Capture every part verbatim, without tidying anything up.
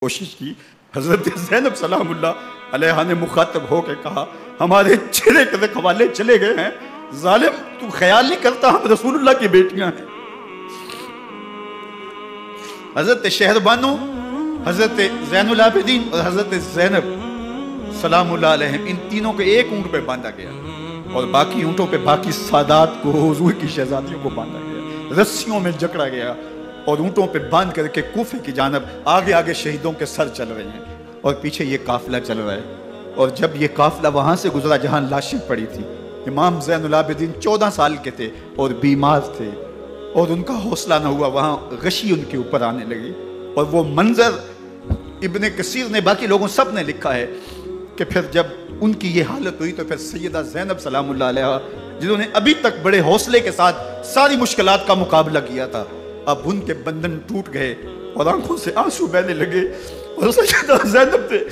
کوشش کی. حضرت زینب سلام اللہ علیہ نے مخاطب ہو کے کہا ہمارے چہرے کے حوالے چلے گئے ہیں, ظالم تو خیال نہیں کرتا ہم رسول اللہ کی بیٹیاں ہیں. حضرت شہربانو, حضرت زین العابدین اور حضرت زینب سلام اللہ علیہ ان تینوں کو ایک اونٹ پہ باندھا گیا اور باقی اونٹوں پہ باقی سادات کو, حضور کی شہزادیوں کو باندھا گیا, رسیوں میں جکڑا گیا اور اونٹوں پہ باندھ کر کے کوفے کی جانب آگے آگے شہیدوں کے سر چل رہے ہیں اور پیچھے یہ قافلہ چل رہا ہے. اور جب یہ قافلہ وہاں سے گزرا جہاں لاشیں پڑی تھی, امام زین العابدین چودہ سال کے تھے اور بیمار تھے اور ان کا حوصلہ نہ ہوا, وہاں غشی ان کے اوپر آنے لگی. اور وہ منظر ابن کثیر نے, باقی لوگوں سب نے لکھا ہے کہ پھر جب ان کی یہ حالت ہوئی تو پھر سیدہ زینب سلام اللہ علیہ جنہوں نے ابھی تک بڑے حوصلے کے ساتھ ساری مشکلات کا مقابلہ کیا تھا, اب ان کے بندھن ٹوٹ گئے اور آنکھوں سے آنسو بہنے لگے. اور سیدہ زینب تھے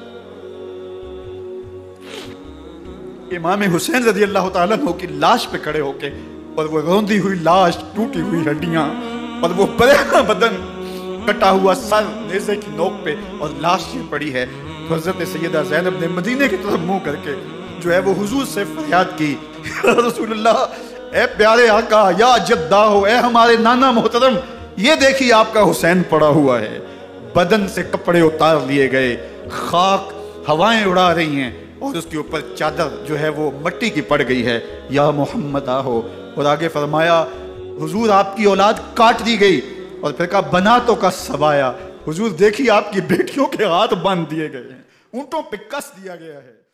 امام حسین رضی اللہ تعالیٰ عنہ کی لاش پہ کھڑے ہو کے, اور وہ روندی ہوئی لاش, ٹوٹی ہوئی ہڈیاں اور وہ پریشان بدن, کٹا ہوا سر نیزے کی نوک پہ اور لاش یہ پڑی ہے. حضرت سیدہ زینب نے مدینے کی طرف منہ کر کے جو ہے وہ حضور سے فریاد کی, رسول اللہ اے پیارے آقا, یا جدہ ہو, اے ہمارے نانا محترم, یہ دیکھیے آپ کا حسین پڑا ہوا ہے, بدن سے کپڑے اتار لیے گئے, خاک ہوائیں اڑا رہی ہیں اور اس کے اوپر چادر جو ہے وہ مٹی کی پڑ گئی ہے, یا محمد آہو. اور آگے فرمایا حضور آپ کی اولاد کاٹ دی گئی, اور پھر کہا بناتوں کا سبایا, حضور دیکھیے آپ کی بیٹیوں کے ہاتھ باندھ دیے گئے ہیں, اونٹوں پہ کس دیا گیا ہے.